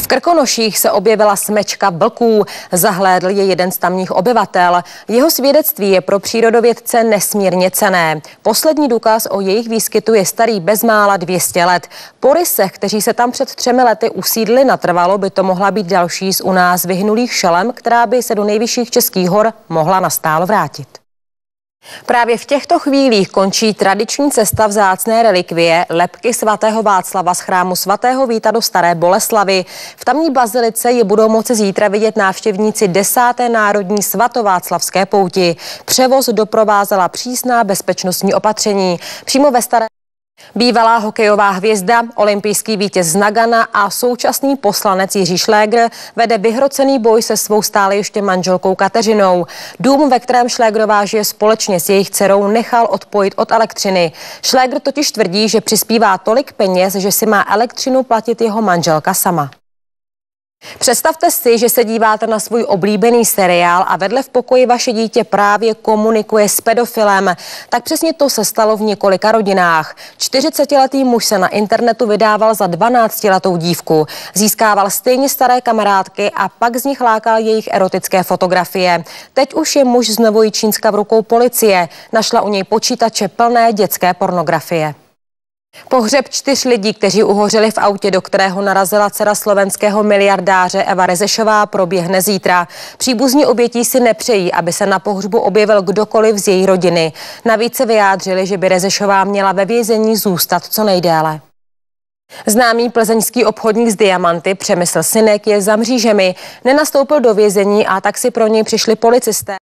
Krkonoších se objevila smečka vlků. Zahlédl je jeden z tamních obyvatel. Jeho svědectví je pro přírodovědce nesmírně cenné. Poslední důkaz o jejich výskytu je starý bezmála 200 let. Po rysech, kteří se tam před 3 lety usídlili natrvalo, by to mohla být další z u nás vyhnulých šelem, která by se do nejvyšších českých hor mohla nastálo vrátit. Právě v těchto chvílích končí tradiční cesta vzácné relikvie lebky svatého Václava z chrámu svatého Víta do Staré Boleslavi. V tamní bazilice je budou moci zítra vidět návštěvníci 10. národní svatováclavské pouti. Převoz doprovázela přísná bezpečnostní opatření. Přímo ve Staré bývalá hokejová hvězda, olympijský vítěz z Nagana a současný poslanec Jiří Šlégr vede vyhrocený boj se svou stále ještě manželkou Kateřinou. Dům, ve kterém Šlégrová žije společně s jejich dcerou, nechal odpojit od elektřiny. Šlégr totiž tvrdí, že přispívá tolik peněz, že si má elektřinu platit jeho manželka sama. Představte si, že se díváte na svůj oblíbený seriál a vedle v pokoji vaše dítě právě komunikuje s pedofilem. Tak přesně to se stalo v několika rodinách. 40letý muž se na internetu vydával za 12letou dívku. Získával stejně staré kamarádky a pak z nich lákal jejich erotické fotografie. Teď už je muž z Novojičínska v rukou policie. Našla u něj počítače plné dětské pornografie. Pohřeb 4 lidí, kteří uhořeli v autě, do kterého narazila dcera slovenského miliardáře Eva Rezešová, proběhne zítra. Příbuzní obětí si nepřejí, aby se na pohřbu objevil kdokoliv z její rodiny. Navíc se vyjádřili, že by Rezešová měla ve vězení zůstat co nejdéle. Známý plzeňský obchodník s diamanty Přemysl Synek je za mřížemi. Nenastoupil do vězení a tak si pro něj přišli policisté.